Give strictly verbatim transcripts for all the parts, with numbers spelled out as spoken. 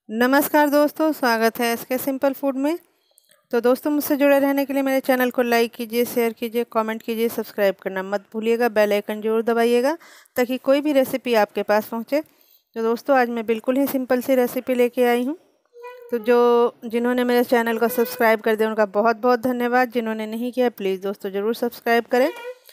नमस्कार दोस्तों, स्वागत है एस के सिंपल फूड में। तो दोस्तों, मुझसे जुड़े रहने के लिए मेरे चैनल को लाइक कीजिए, शेयर कीजिए, कमेंट कीजिए, सब्सक्राइब करना मत भूलिएगा। बेल आइकन जरूर दबाइएगा ताकि कोई भी रेसिपी आपके पास पहुंचे। तो दोस्तों, आज मैं बिल्कुल ही सिंपल सी रेसिपी लेके आई हूं। तो जो जिन्होंने मेरे चैनल को सब्सक्राइब कर दिया उनका बहुत बहुत धन्यवाद। जिन्होंने नहीं किया प्लीज़ दोस्तों ज़रूर सब्सक्राइब करें।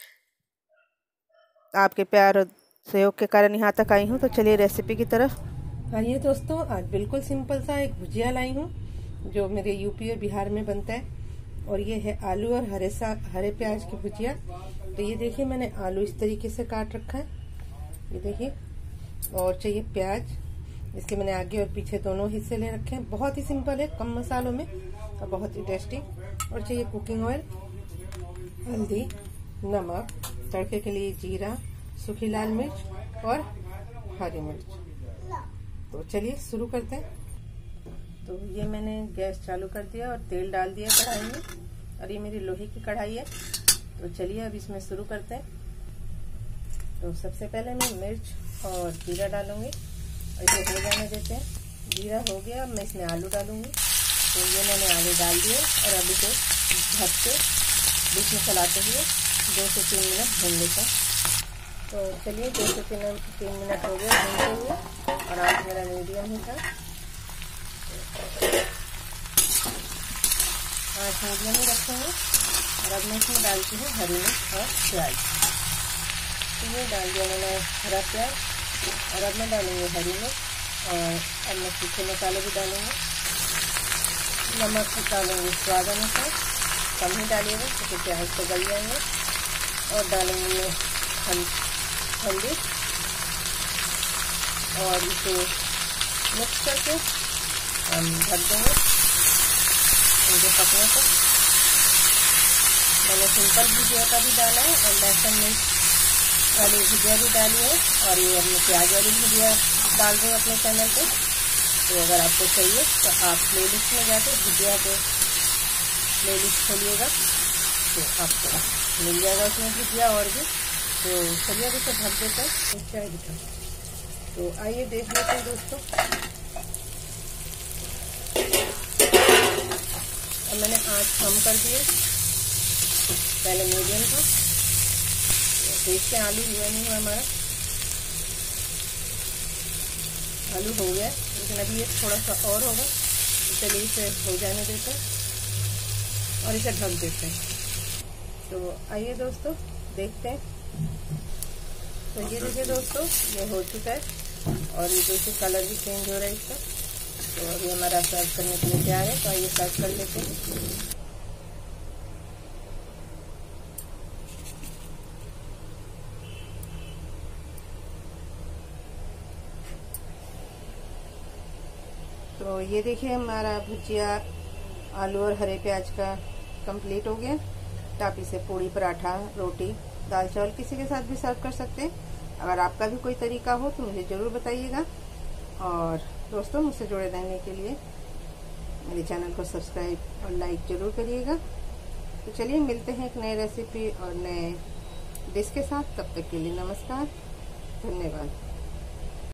आपके प्यार और सहयोग के कारण यहाँ तक आई हूँ। तो चलिए रेसिपी की तरफ आइए दोस्तों। आज बिल्कुल सिंपल सा एक भुजिया लाई हूँ जो मेरे यूपी और बिहार में बनता है, और ये है आलू और हरे सा हरे प्याज की भुजिया। तो ये देखिए, मैंने आलू इस तरीके से काट रखा है, ये देखिए। और चाहिए प्याज, इसके मैंने आगे और पीछे दोनों हिस्से ले रखे हैं। बहुत ही सिंपल है, कम मसालों में और बहुत ही टेस्टी। और चाहिए कुकिंग ऑयल, हल्दी, नमक, तड़के के लिए जीरा, सूखी लाल मिर्च और हरी मिर्च। तो चलिए शुरू करते हैं। तो ये मैंने गैस चालू कर दिया और तेल डाल दिया कढ़ाई में, और ये मेरी लोहे की कढ़ाई है। तो चलिए अब इसमें शुरू करते हैं। तो सबसे पहले मैं मिर्च और जीरा डालूंगी और इसे हो जाने देते हैं। जीरा हो गया, अब मैं इसमें आलू डालूंगी। तो ये मैंने आलू डाल दिए और अभी इसे ढक के बीच में चलाते हुए दो से तीन मिनट भून लेते हैं। तो चलिए दो से तीन तीन मिनट हो गए भूनते हुए, और आज मेरा मीडियम ही था। आज मीडियम ही रखेंगे। और अब मैं इसमें डालती हूँ हरी मिर्च और प्याज। तो ये डाल दिया मैंने हरा प्याज, और अब मैं डालूंगी हरी मिर्च, और अब मैं सूखे मसाले भी डालूंगी। नमक डालूंगी स्वाद अनुसार, कम ही डालिएगा क्योंकि प्याज तो गल जाएंगे। और डालूंगी हल्दी, और इसे मिक्स करके हम ढक देंगे इनके पकने को। मैंने सिंपल भुजिया का भी डाला है और लहसुन मिर्च वाली भुजिया भी डाली है, और ये अब मैं प्याज वाली भुजिया डाल दूँ अपने चैनल पे। तो अगर आपको चाहिए तो आप प्लेलिस्ट में जाकर भुजिया के प्लेलिस्ट खोलिएगा तो आपको मिल जाएगा उसमें भुजिया और भी। तो चलिए अभी तो ढक देते हैं, चाय दिखा। तो आइए देख लेते हैं दोस्तों। अब मैंने आँच कम कर दिए, पहले मीडियम था। देखते हैं आलू हुआ नहीं हुआ हमारा। आलू हो गया, लेकिन अभी ये थोड़ा सा और होगा। तो चलिए इसे हो जाने देते हैं और इसे ढक देते हैं। तो आइए दोस्तों देखते हैं। तो ये देखिए दोस्तों, ये हो चुका है, और ये देखिए कलर भी चेंज हो रहा है इसका। तो अभी हमारा सर्व करने के लिए तैयार है। तो आइए सर्व कर लेते हैं। तो ये देखिए हमारा भुजिया आलू और हरे प्याज का कंप्लीट हो गया। तो आप इसे पूड़ी, पराठा, रोटी, दाल चावल किसी के साथ भी सर्व कर सकते हैं। अगर आपका भी कोई तरीका हो तो मुझे ज़रूर बताइएगा। और दोस्तों, मुझसे जुड़े रहने के लिए मेरे चैनल को सब्सक्राइब और लाइक ज़रूर करिएगा। तो चलिए मिलते हैं एक नए रेसिपी और नए डिश के साथ। तब तक के लिए नमस्कार, धन्यवाद।